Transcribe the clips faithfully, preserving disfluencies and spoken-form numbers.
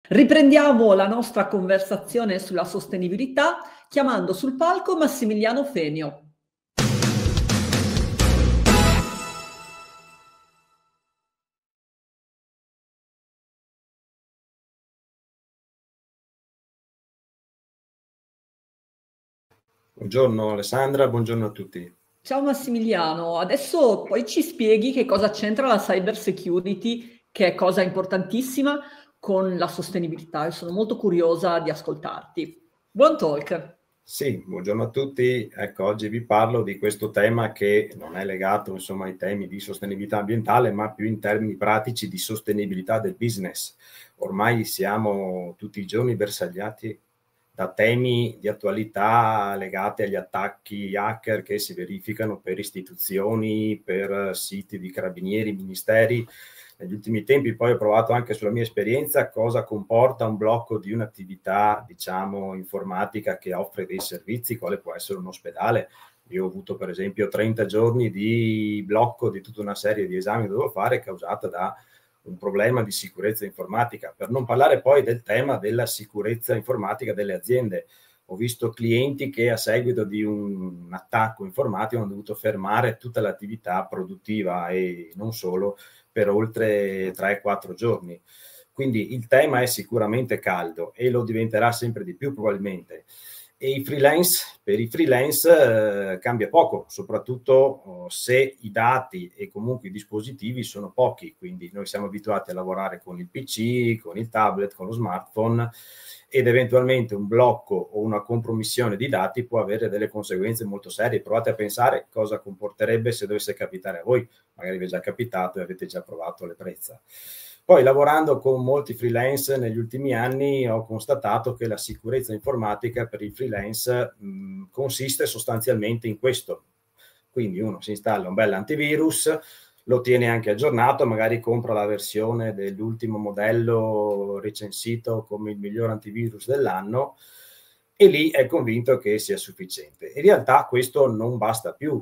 Riprendiamo la nostra conversazione sulla sostenibilità chiamando sul palco Massimiliano Fenio. Buongiorno Alessandra, buongiorno a tutti. Ciao Massimiliano, adesso poi ci spieghi che cosa c'entra la cyber security, che è cosa importantissima, con la sostenibilità. Io sono molto curiosa di ascoltarti. Buon talk! Sì, buongiorno a tutti. Ecco, oggi vi parlo di questo tema che non è legato, insomma, ai temi di sostenibilità ambientale, ma più in termini pratici di sostenibilità del business. Ormai siamo tutti i giorni bersagliati da temi di attualità legati agli attacchi hacker che si verificano per istituzioni, per siti di carabinieri, ministeri. Negli ultimi tempi poi ho provato anche sulla mia esperienza cosa comporta un blocco di un'attività, diciamo, informatica che offre dei servizi, quale può essere un ospedale. Io ho avuto per esempio trenta giorni di blocco di tutta una serie di esami che dovevo fare causata da un problema di sicurezza informatica, per non parlare poi del tema della sicurezza informatica delle aziende. Ho visto clienti che a seguito di un attacco informatico hanno dovuto fermare tutta l'attività produttiva e non solo per oltre tre quattro giorni. Quindi il tema è sicuramente caldo e lo diventerà sempre di più probabilmente. E i freelance, per i freelance eh, cambia poco, soprattutto oh, se i dati e comunque i dispositivi sono pochi, quindi noi siamo abituati a lavorare con il P C, con il tablet, con lo smartphone, ed eventualmente un blocco o una compromissione di dati può avere delle conseguenze molto serie. Provate a pensare cosa comporterebbe se dovesse capitare a voi, magari vi è già capitato e avete già provato l'ebbrezza. Poi lavorando con molti freelance negli ultimi anni ho constatato che la sicurezza informatica per i freelance mh, consiste sostanzialmente in questo. Quindi uno si installa un bel antivirus, lo tiene anche aggiornato, magari compra la versione dell'ultimo modello recensito come il miglior antivirus dell'anno e lì è convinto che sia sufficiente. In realtà questo non basta più.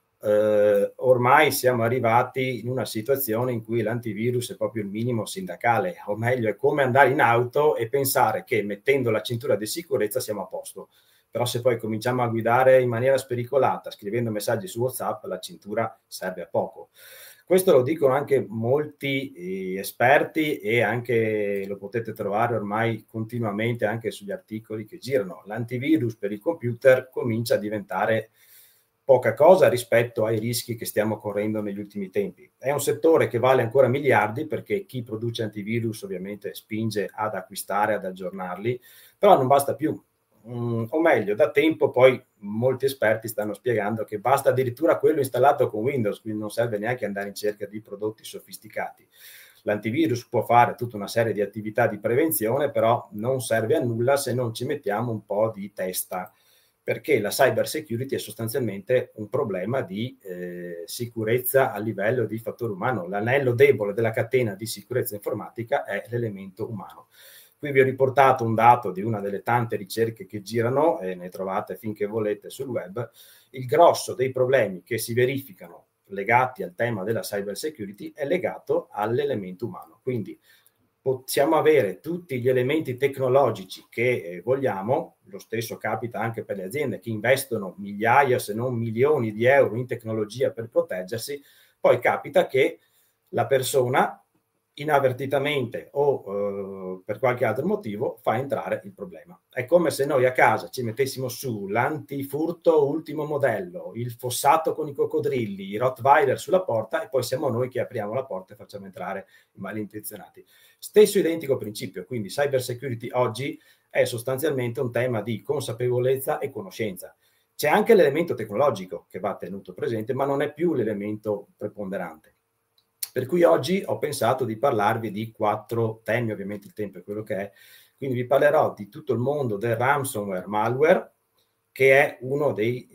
Eh, ormai siamo arrivati in una situazione in cui l'antivirus è proprio il minimo sindacale, o meglio è come andare in auto e pensare che mettendo la cintura di sicurezza siamo a posto. Però se poi cominciamo a guidare in maniera spericolata, scrivendo messaggi su WhatsApp, la cintura serve a poco. Questo lo dicono anche molti eh, esperti e anche lo potete trovare ormai continuamente anche sugli articoli che girano. L'antivirus per il computer comincia a diventare poca cosa rispetto ai rischi che stiamo correndo negli ultimi tempi. È un settore che vale ancora miliardi perché chi produce antivirus ovviamente spinge ad acquistare, ad aggiornarli, però non basta più. Mm, o meglio, da tempo poi molti esperti stanno spiegando che basta addirittura quello installato con Windows, quindi non serve neanche andare in cerca di prodotti sofisticati. L'antivirus può fare tutta una serie di attività di prevenzione, però non serve a nulla se non ci mettiamo un po' di testa, perché la cyber security è sostanzialmente un problema di eh, sicurezza a livello di fattore umano. L'anello debole della catena di sicurezza informatica è l'elemento umano. Qui vi ho riportato un dato di una delle tante ricerche che girano, e ne trovate finché volete sul web. Il grosso dei problemi che si verificano legati al tema della cyber security è legato all'elemento umano. Quindi possiamo avere tutti gli elementi tecnologici che eh, vogliamo, lo stesso capita anche per le aziende che investono migliaia se non milioni di euro in tecnologia per proteggersi, poi capita che la persona inavvertitamente o eh, per qualche altro motivo fa entrare il problema. È come se noi a casa ci mettessimo su l'antifurto ultimo modello, il fossato con i coccodrilli, i Rottweiler sulla porta e poi siamo noi che apriamo la porta e facciamo entrare i malintenzionati. Stesso identico principio, quindi cyber security oggi è sostanzialmente un tema di consapevolezza e conoscenza. C'è anche l'elemento tecnologico che va tenuto presente, ma non è più l'elemento preponderante. Per cui oggi ho pensato di parlarvi di quattro temi, ovviamente il tempo è quello che è, quindi vi parlerò di tutto il mondo del ransomware malware, che è uno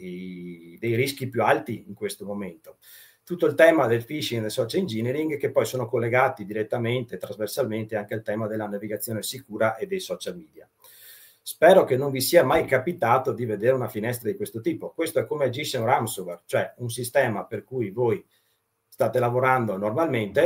dei, dei rischi più alti in questo momento. Tutto il tema del phishing e del social engineering, che poi sono collegati direttamente, trasversalmente, anche al tema della navigazione sicura e dei social media. Spero che non vi sia mai capitato di vedere una finestra di questo tipo. Questo è come agisce un ransomware, cioè un sistema per cui voi state lavorando normalmente,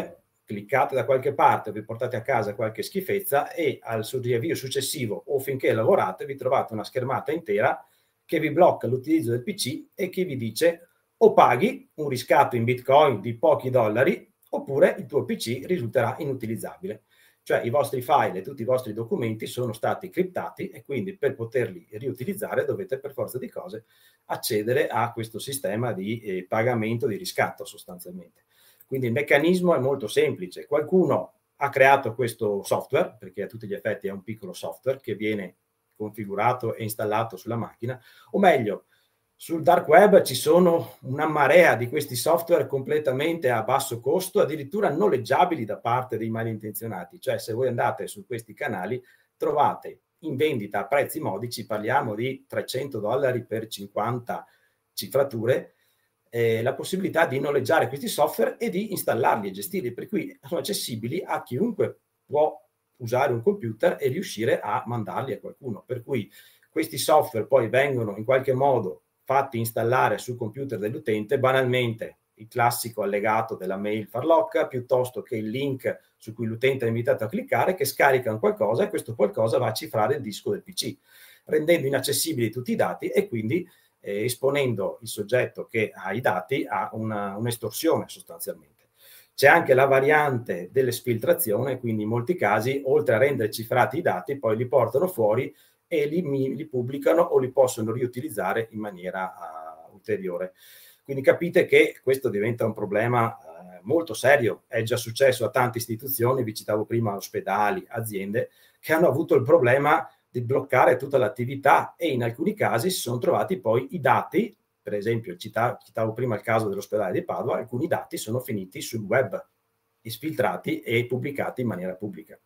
cliccate da qualche parte, vi portate a casa qualche schifezza e al suo riavvio successivo o finché lavorate vi trovate una schermata intera che vi blocca l'utilizzo del P C e che vi dice o paghi un riscatto in Bitcoin di pochi dollari oppure il tuo P C risulterà inutilizzabile. Cioè i vostri file e tutti i vostri documenti sono stati criptati e quindi per poterli riutilizzare dovete per forza di cose accedere a questo sistema di eh, pagamento di riscatto sostanzialmente. Quindi il meccanismo è molto semplice. Qualcuno ha creato questo software, perché a tutti gli effetti è un piccolo software che viene configurato e installato sulla macchina, o meglio, sul dark web ci sono una marea di questi software completamente a basso costo, addirittura noleggiabili da parte dei malintenzionati. Cioè se voi andate su questi canali trovate in vendita a prezzi modici, parliamo di trecento dollari per cinquanta cifrature, eh, la possibilità di noleggiare questi software e di installarli e gestirli, per cui sono accessibili a chiunque può usare un computer e riuscire a mandarli a qualcuno. Per cui questi software poi vengono in qualche modo fatti installare sul computer dell'utente, banalmente il classico allegato della mail farlocca, piuttosto che il link su cui l'utente è invitato a cliccare, che scaricano qualcosa e questo qualcosa va a cifrare il disco del P C, rendendo inaccessibili tutti i dati e quindi eh, esponendo il soggetto che ha i dati a una, un'estorsione sostanzialmente. C'è anche la variante dell'esfiltrazione, quindi in molti casi, oltre a rendere cifrati i dati, poi li portano fuori e li, li pubblicano o li possono riutilizzare in maniera uh, ulteriore. Quindi capite che questo diventa un problema uh, molto serio. È già successo a tante istituzioni, vi citavo prima ospedali, aziende, che hanno avuto il problema di bloccare tutta l'attività e in alcuni casi si sono trovati poi i dati, per esempio citavo, citavo prima il caso dell'ospedale di Padova, alcuni dati sono finiti sul web, esfiltrati e pubblicati in maniera pubblica.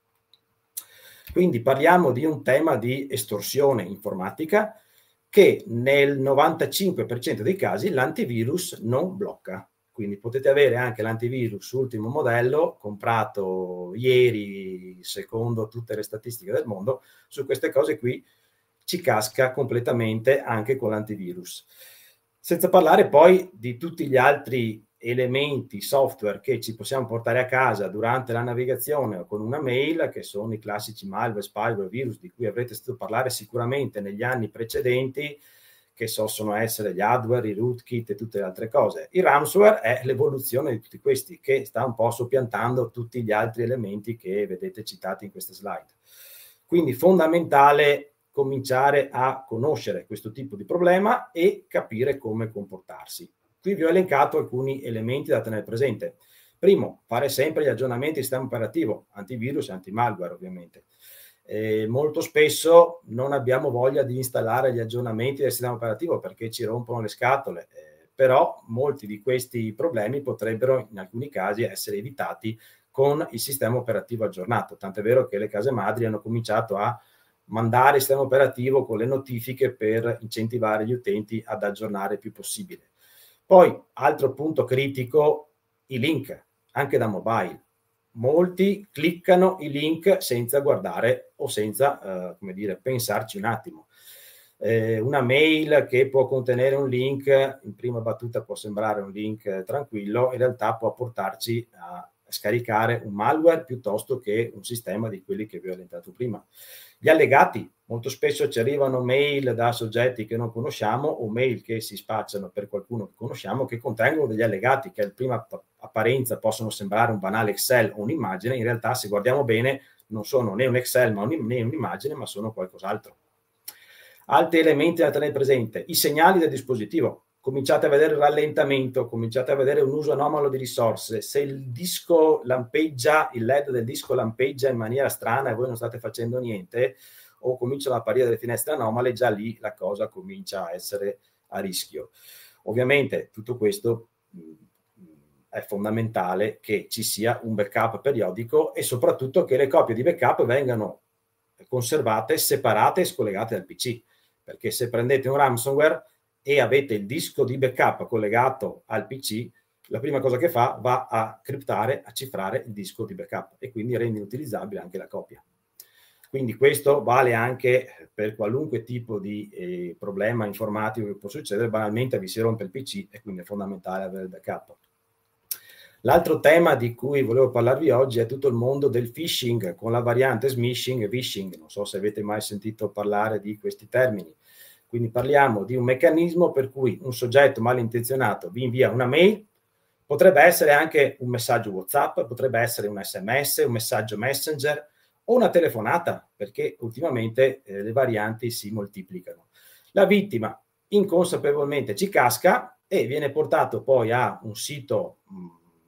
Quindi parliamo di un tema di estorsione informatica che nel novantacinque per cento dei casi l'antivirus non blocca. Quindi potete avere anche l'antivirus ultimo modello, comprato ieri secondo tutte le statistiche del mondo, su queste cose qui ci casca completamente anche con l'antivirus. Senza parlare poi di tutti gli altri elementi software che ci possiamo portare a casa durante la navigazione o con una mail, che sono i classici malware, spyware, virus di cui avrete sentito parlare sicuramente negli anni precedenti, che possono essere gli adware, i rootkit e tutte le altre cose. Il ransomware è l'evoluzione di tutti questi, che sta un po' soppiantando tutti gli altri elementi che vedete citati in queste slide. Quindi fondamentale cominciare a conoscere questo tipo di problema e capire come comportarsi. Qui vi ho elencato alcuni elementi da tenere presente. Primo, fare sempre gli aggiornamenti di sistema operativo, antivirus e antimalware ovviamente. Eh, molto spesso non abbiamo voglia di installare gli aggiornamenti del sistema operativo perché ci rompono le scatole, eh, però molti di questi problemi potrebbero in alcuni casi essere evitati con il sistema operativo aggiornato. Tant'è vero che le case madri hanno cominciato a mandare il sistema operativo con le notifiche per incentivare gli utenti ad aggiornare il più possibile. Poi, altro punto critico, i link, anche da mobile. Molti cliccano i link senza guardare o senza, eh, come dire, pensarci un attimo. Eh, una mail che può contenere un link, in prima battuta può sembrare un link eh, tranquillo, in realtà può portarci a scaricare un malware piuttosto che un sistema di quelli che vi ho elencato prima. Gli allegati, molto spesso ci arrivano mail da soggetti che non conosciamo o mail che si spacciano per qualcuno che conosciamo che contengono degli allegati che a prima apparenza possono sembrare un banale Excel o un'immagine, in realtà se guardiamo bene non sono né un Excel ma un, né un'immagine, ma sono qualcos'altro. Altri elementi da tenere presente, i segnali del dispositivo. Cominciate a vedere il rallentamento, cominciate a vedere un uso anomalo di risorse. Se il disco lampeggia, il L E D del disco lampeggia in maniera strana e voi non state facendo niente, o cominciano ad apparire delle finestre anomale, già lì la cosa comincia a essere a rischio. Ovviamente tutto questo mh, è fondamentale che ci sia un backup periodico e soprattutto che le copie di backup vengano conservate, separate e scollegate dal P C, perché se prendete un ransomware e avete il disco di backup collegato al P C, la prima cosa che fa va a criptare, a cifrare il disco di backup e quindi rende inutilizzabile anche la copia. Quindi questo vale anche per qualunque tipo di eh, problema informatico che può succedere, banalmente vi si rompe il P C e quindi è fondamentale avere il backup. L'altro tema di cui volevo parlarvi oggi è tutto il mondo del phishing, con la variante smishing e phishing. Non so se avete mai sentito parlare di questi termini. Quindi parliamo di un meccanismo per cui un soggetto malintenzionato vi invia una mail, potrebbe essere anche un messaggio WhatsApp, potrebbe essere un S M S, un messaggio Messenger o una telefonata, perché ultimamente eh, le varianti si moltiplicano. La vittima inconsapevolmente ci casca e viene portato poi a un sito mh,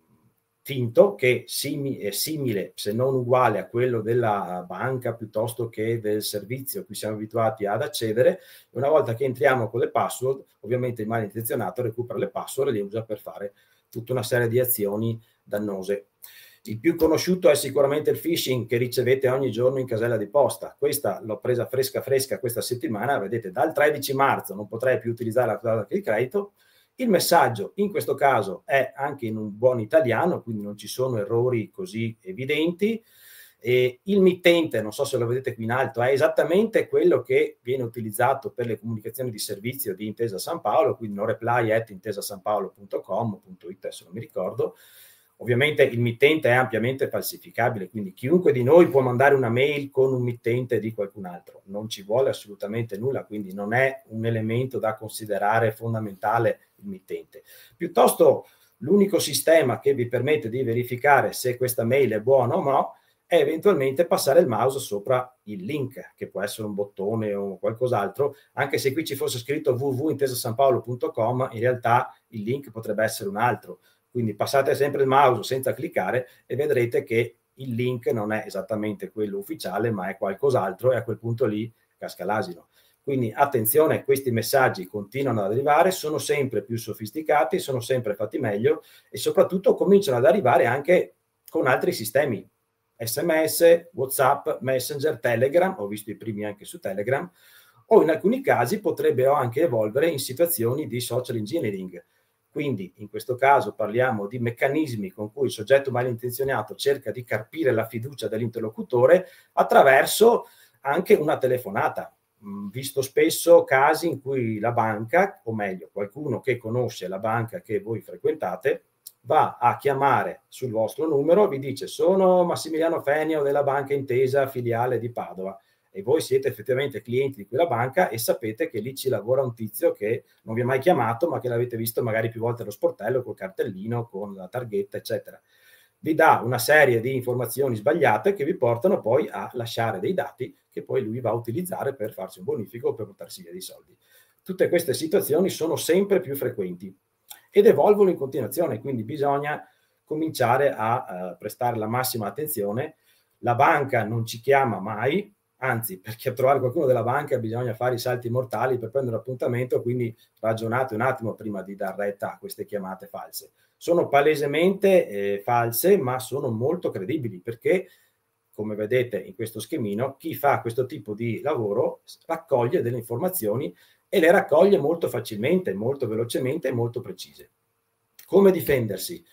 finto che simi, è simile, se non uguale, a quello della banca piuttosto che del servizio a cui siamo abituati ad accedere. Una volta che entriamo con le password, ovviamente il malintenzionato recupera le password e le usa per fare tutta una serie di azioni dannose. Il più conosciuto è sicuramente il phishing che ricevete ogni giorno in casella di posta. Questa l'ho presa fresca fresca questa settimana, vedete, dal tredici marzo non potrei più utilizzare la carta di credito. Il messaggio in questo caso è anche in un buon italiano, quindi non ci sono errori così evidenti. E il mittente, non so se lo vedete qui in alto, è esattamente quello che viene utilizzato per le comunicazioni di servizio di Intesa San Paolo, quindi no reply at intesasanpaolo punto com punto it, se non mi ricordo. Ovviamente il mittente è ampiamente falsificabile, quindi chiunque di noi può mandare una mail con un mittente di qualcun altro, non ci vuole assolutamente nulla, quindi non è un elemento da considerare fondamentale il mittente. Piuttosto l'unico sistema che vi permette di verificare se questa mail è buona o no è eventualmente passare il mouse sopra il link, che può essere un bottone o qualcos'altro, anche se qui ci fosse scritto w w w punto intesasanpaolo punto com, in realtà il link potrebbe essere un altro. Quindi passate sempre il mouse senza cliccare e vedrete che il link non è esattamente quello ufficiale, ma è qualcos'altro e a quel punto lì casca l'asino. Quindi attenzione, questi messaggi continuano ad arrivare, sono sempre più sofisticati, sono sempre fatti meglio e soprattutto cominciano ad arrivare anche con altri sistemi. S M S, WhatsApp, Messenger, Telegram, ho visto i primi anche su Telegram, o in alcuni casi potrebbero anche evolvere in situazioni di social engineering. Quindi in questo caso parliamo di meccanismi con cui il soggetto malintenzionato cerca di carpire la fiducia dell'interlocutore attraverso anche una telefonata. Mm, visto spesso casi in cui la banca, o meglio qualcuno che conosce la banca che voi frequentate, va a chiamare sul vostro numero, vi dice sono Massimiliano Fenio della Banca Intesa filiale di Padova, e voi siete effettivamente clienti di quella banca e sapete che lì ci lavora un tizio che non vi ha mai chiamato, ma che l'avete visto magari più volte allo sportello col cartellino, con la targhetta, eccetera. Vi dà una serie di informazioni sbagliate che vi portano poi a lasciare dei dati che poi lui va a utilizzare per farsi un bonifico o per portarsi via dei soldi. Tutte queste situazioni sono sempre più frequenti ed evolvono in continuazione, quindi bisogna cominciare a uh, prestare la massima attenzione. La banca non ci chiama mai, anzi, perché trovare qualcuno della banca bisogna fare i salti mortali per prendere appuntamento, quindi ragionate un attimo prima di dar retta a queste chiamate false. Sono palesemente eh, false, ma sono molto credibili, perché, come vedete in questo schemino, chi fa questo tipo di lavoro raccoglie delle informazioni e le raccoglie molto facilmente, molto velocemente e molto precise. Come difendersi?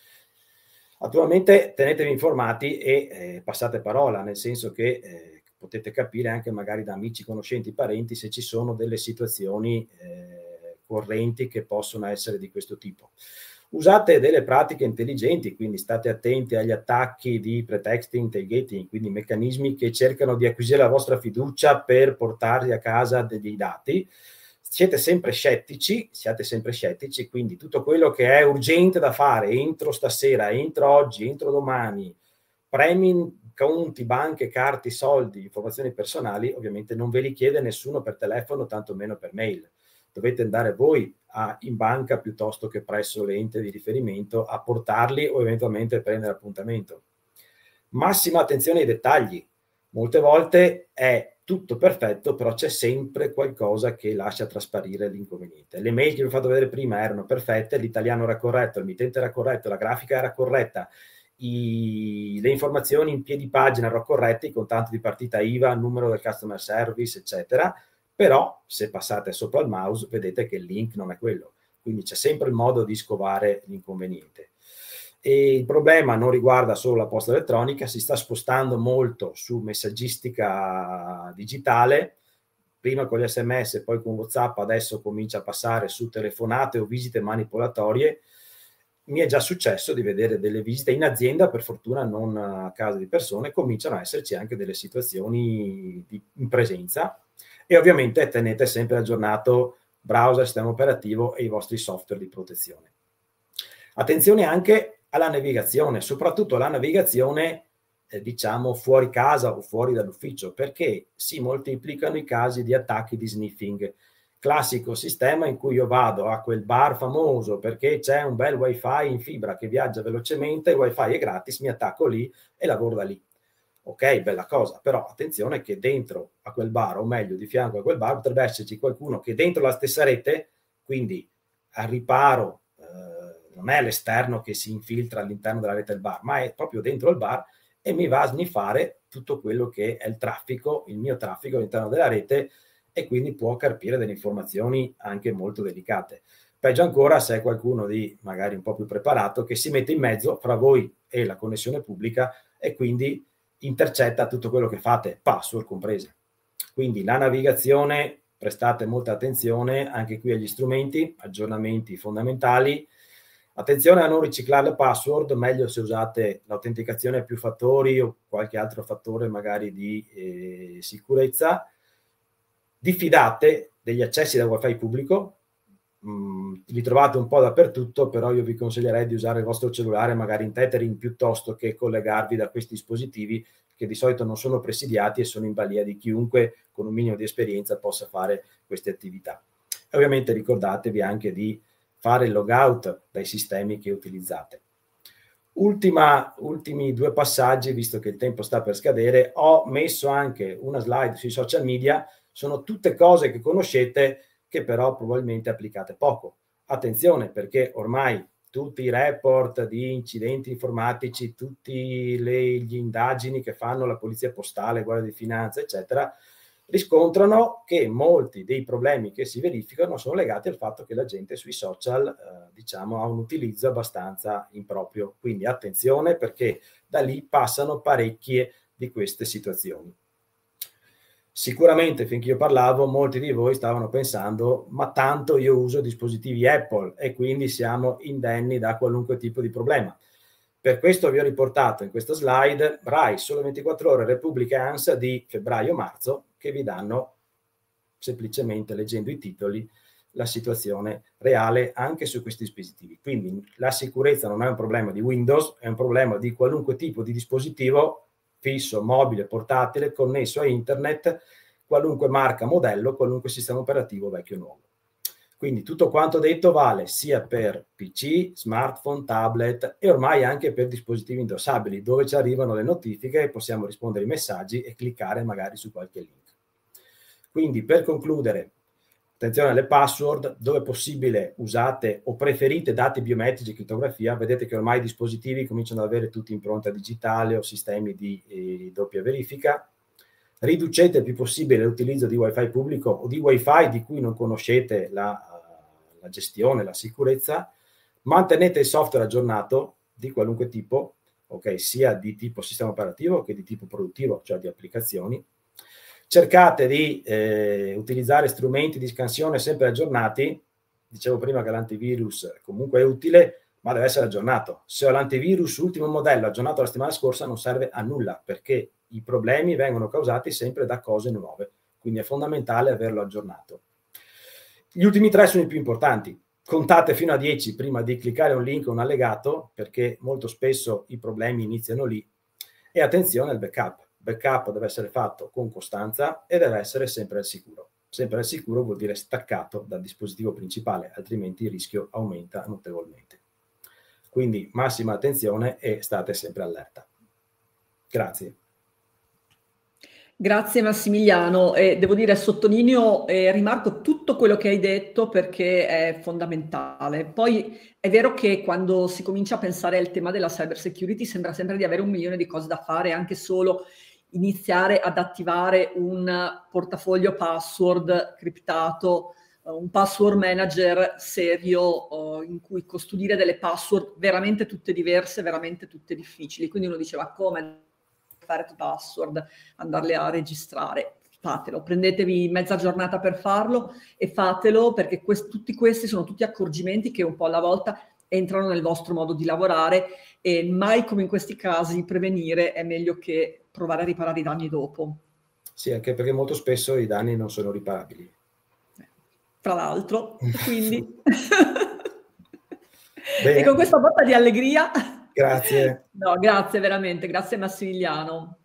Attualmente tenetevi informati e eh, passate parola, nel senso che eh, potete capire anche magari da amici, conoscenti, parenti se ci sono delle situazioni eh, correnti che possono essere di questo tipo. Usate delle pratiche intelligenti, quindi state attenti agli attacchi di pretexting, tailgating, quindi meccanismi che cercano di acquisire la vostra fiducia per portarvi a casa dei dati. Siete sempre scettici, siate sempre scettici, quindi tutto quello che è urgente da fare entro stasera, entro oggi, entro domani, premi, conti, banche, carte, soldi, informazioni personali, ovviamente non ve li chiede nessuno per telefono, tantomeno per mail. Dovete andare voi a, in banca piuttosto che presso l'ente di riferimento a portarli o eventualmente prendere appuntamento. Massima attenzione ai dettagli. Molte volte è tutto perfetto, però c'è sempre qualcosa che lascia trasparire l'inconveniente. Le mail che vi ho fatto vedere prima erano perfette, l'italiano era corretto, il mittente era corretto, la grafica era corretta, i, le informazioni in piedi pagina erano corrette, il contanto di partita I V A, il numero del customer service, eccetera. Però se passate sopra il mouse vedete che il link non è quello, quindi c'è sempre il modo di scovare l'inconveniente. E il problema non riguarda solo la posta elettronica, si sta spostando molto su messaggistica digitale, prima con gli S M S, poi con WhatsApp, adesso comincia a passare su telefonate o visite manipolatorie. mi è già successo di vedere delle visite in azienda, per fortuna non a casa di persone, cominciano a esserci anche delle situazioni di, in presenza, e ovviamente tenete sempre aggiornato browser, sistema operativo e i vostri software di protezione. Attenzione anche alla navigazione, soprattutto alla navigazione eh, diciamo fuori casa o fuori dall'ufficio, perché si moltiplicano i casi di attacchi di sniffing. Classico sistema in cui io vado a quel bar famoso perché c'è un bel wifi in fibra che viaggia velocemente, il wifi è gratis, mi attacco lì e lavoro da lì. Ok, bella cosa, però attenzione che dentro a quel bar, o meglio di fianco a quel bar, potrebbe esserci qualcuno che dentro la stessa rete, quindi al riparo, eh, non è l'esterno che si infiltra all'interno della rete del bar, ma è proprio dentro il bar e mi va a sniffare tutto quello che è il traffico, il mio traffico all'interno della rete, e quindi può carpire delle informazioni anche molto delicate. Peggio ancora se è qualcuno di magari un po' più preparato che si mette in mezzo fra voi e la connessione pubblica e quindi intercetta tutto quello che fate, password comprese. Quindi la navigazione, prestate molta attenzione anche qui agli strumenti, aggiornamenti fondamentali. Attenzione a non riciclare le password, meglio se usate l'autenticazione a più fattori o qualche altro fattore magari di eh, sicurezza. Diffidate degli accessi da wifi pubblico, mm, li trovate un po' dappertutto, però io vi consiglierei di usare il vostro cellulare magari in tethering piuttosto che collegarvi da questi dispositivi che di solito non sono presidiati e sono in balia di chiunque con un minimo di esperienza possa fare queste attività. E ovviamente ricordatevi anche di fare il logout dai sistemi che utilizzate. Ultima, ultimi due passaggi, visto che il tempo sta per scadere, ho messo anche una slide sui social media. Sono tutte cose che conoscete che però probabilmente applicate poco. Attenzione, perché ormai tutti i report di incidenti informatici, tutte le gli indagini che fanno la polizia postale, guardia di finanza, eccetera, riscontrano che molti dei problemi che si verificano sono legati al fatto che la gente sui social, eh, diciamo, ha un utilizzo abbastanza improprio. Quindi attenzione, perché da lì passano parecchie di queste situazioni. Sicuramente finché io parlavo molti di voi stavano pensando ma tanto io uso dispositivi Apple e quindi siamo indenni da qualunque tipo di problema. Per questo vi ho riportato in questa slide R A I Sole ventiquattro Ore, Repubblica e ANSA di febbraio-marzo che vi danno semplicemente, leggendo i titoli, la situazione reale anche su questi dispositivi. Quindi la sicurezza non è un problema di Windows, è un problema di qualunque tipo di dispositivo fisso, mobile, portatile, connesso a internet, qualunque marca, modello, qualunque sistema operativo vecchio o nuovo. Quindi tutto quanto detto vale sia per P C, smartphone, tablet e ormai anche per dispositivi indossabili, dove ci arrivano le notifiche e possiamo rispondere ai messaggi e cliccare magari su qualche link. Quindi per concludere, attenzione alle password, dove possibile usate o preferite dati biometrici e crittografia. Vedete che ormai i dispositivi cominciano ad avere tutti impronta digitale o sistemi di eh, doppia verifica. Riducete il più possibile l'utilizzo di wifi pubblico o di wifi di cui non conoscete la, la gestione, la sicurezza. Mantenete il software aggiornato di qualunque tipo, ok, sia di tipo sistema operativo che di tipo produttivo, cioè di applicazioni. Cercate di eh, utilizzare strumenti di scansione sempre aggiornati. Dicevo prima che l'antivirus comunque è utile, ma deve essere aggiornato. Se ho l'antivirus ultimo modello aggiornato la settimana scorsa non serve a nulla, perché i problemi vengono causati sempre da cose nuove. Quindi è fondamentale averlo aggiornato. Gli ultimi tre sono i più importanti. Contate fino a dieci prima di cliccare un link o un allegato, perché molto spesso i problemi iniziano lì. E attenzione al backup. Backup deve essere fatto con costanza e deve essere sempre al sicuro. Sempre al sicuro vuol dire staccato dal dispositivo principale, altrimenti il rischio aumenta notevolmente. Quindi massima attenzione e state sempre allerta. Grazie. Grazie Massimiliano, e devo dire sottolineo e rimarco tutto quello che hai detto perché è fondamentale. Poi è vero che quando si comincia a pensare al tema della cyber security sembra sempre di avere un milione di cose da fare, anche solo iniziare ad attivare un portafoglio password criptato, un password manager serio in cui custodire delle password veramente tutte diverse, veramente tutte difficili. Quindi uno diceva come fare password, andarle a registrare. Fatelo, prendetevi mezza giornata per farlo e fatelo, perché quest- tutti questi sono tutti accorgimenti che un po' alla volta entrano nel vostro modo di lavorare, e mai come in questi casi prevenire è meglio che provare a riparare i danni dopo. Sì, anche perché molto spesso i danni non sono riparabili. Tra l'altro, quindi... Bene. E con questa botta di allegria... Grazie. No, grazie veramente, grazie Massimiliano.